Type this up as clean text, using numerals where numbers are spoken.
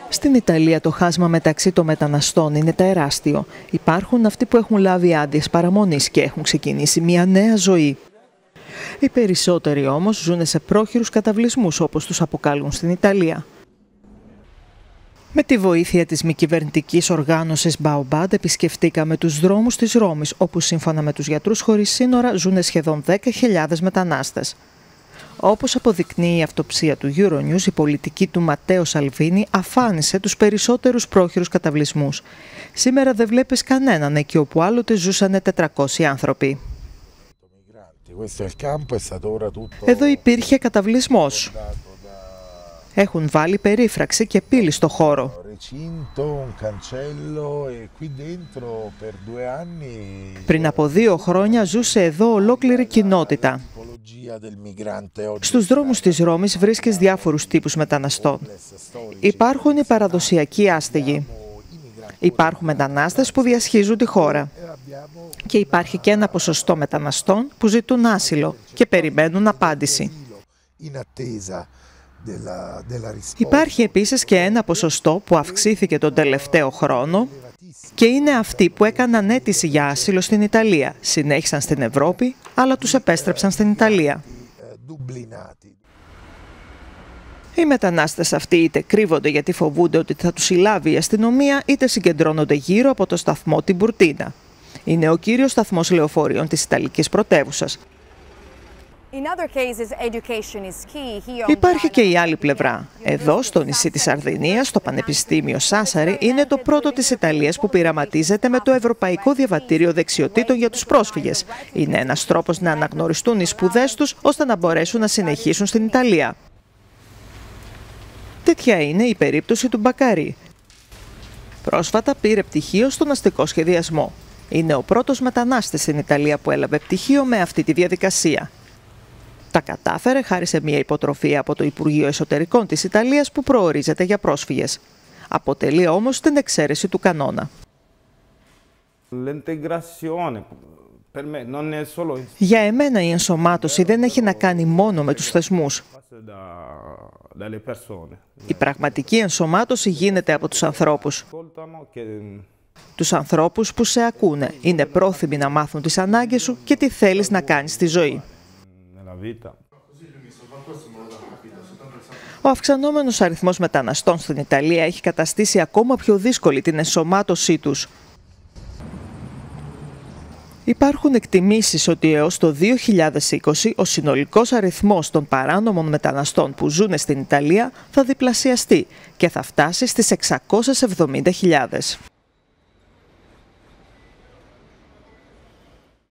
Στην Ιταλία το χάσμα μεταξύ των μεταναστών είναι τεράστιο. Υπάρχουν αυτοί που έχουν λάβει άδειες παραμονής και έχουν ξεκινήσει μια νέα ζωή. Οι περισσότεροι όμως ζουν σε πρόχειρους καταβλισμούς, όπως τους αποκαλούν στην Ιταλία. Με τη βοήθεια της μη κυβερνητικής οργάνωσης Baobab επισκεφτήκαμε τους δρόμους της Ρώμης, όπου σύμφωνα με τους γιατρούς χωρίς σύνορα ζουν σχεδόν 10.000 μετανάστες. Όπως αποδεικνύει η αυτοψία του Euronews, η πολιτική του Ματέο Σαλβίνι αφάνισε τους περισσότερους πρόχειρους καταβλισμούς. Σήμερα δεν βλέπεις κανέναν εκεί όπου άλλοτε ζούσαν 400 άνθρωποι. Εδώ υπήρχε καταβλισμός. Έχουν βάλει περίφραξη και πύλη στο χώρο. Πριν από 2 χρόνια ζούσε εδώ ολόκληρη κοινότητα. Στους δρόμους της Ρώμης βρίσκεις διάφορους τύπους μεταναστών. Υπάρχουν οι παραδοσιακοί άστεγοι. Υπάρχουν μετανάστες που διασχίζουν τη χώρα. Και υπάρχει και ένα ποσοστό μεταναστών που ζητούν άσυλο και περιμένουν απάντηση. Υπάρχει επίσης και ένα ποσοστό που αυξήθηκε τον τελευταίο χρόνο και είναι αυτοί που έκαναν αίτηση για άσυλο στην Ιταλία. Συνέχισαν στην Ευρώπη, αλλά τους επέστρεψαν στην Ιταλία. Οι μετανάστες αυτοί είτε κρύβονται γιατί φοβούνται ότι θα τους συλλάβει η αστυνομία, είτε συγκεντρώνονται γύρω από το σταθμό Τιμπουρτίνα. Είναι ο κύριος σταθμός λεωφορείων της Ιταλικής πρωτεύουσας. Υπάρχει και η άλλη πλευρά. Εδώ, στο νησί της Σαρδινίας, στο Πανεπιστήμιο Σάσαρι, είναι το πρώτο της Ιταλίας που πειραματίζεται με το Ευρωπαϊκό Διαβατήριο Δεξιοτήτων για τους πρόσφυγες. Είναι ένας τρόπος να αναγνωριστούν οι σπουδές τους, ώστε να μπορέσουν να συνεχίσουν στην Ιταλία. Τέτοια είναι η περίπτωση του Μπακαρί. Πρόσφατα πήρε πτυχίο στον αστικό σχεδιασμό. Είναι ο πρώτος μετανάστης στην Ιταλία που έλαβε πτυχίο με αυτή τη διαδικασία. Τα κατάφερε χάρη σε μια υποτροφία από το Υπουργείο Εσωτερικών της Ιταλίας που προορίζεται για πρόσφυγες. Αποτελεί όμως την εξαίρεση του κανόνα. Για εμένα η ενσωμάτωση δεν έχει να κάνει μόνο με τους θεσμούς. Η πραγματική ενσωμάτωση γίνεται από τους ανθρώπους. Τους ανθρώπους που σε ακούνε, είναι πρόθυμοι να μάθουν τις ανάγκες σου και τι θέλεις να κάνεις στη ζωή. Ο αυξανόμενος αριθμός μεταναστών στην Ιταλία έχει καταστήσει ακόμα πιο δύσκολη την ενσωμάτωσή τους. Υπάρχουν εκτιμήσεις ότι έως το 2020 ο συνολικός αριθμός των παράνομων μεταναστών που ζουν στην Ιταλία θα διπλασιαστεί και θα φτάσει στις 670.000.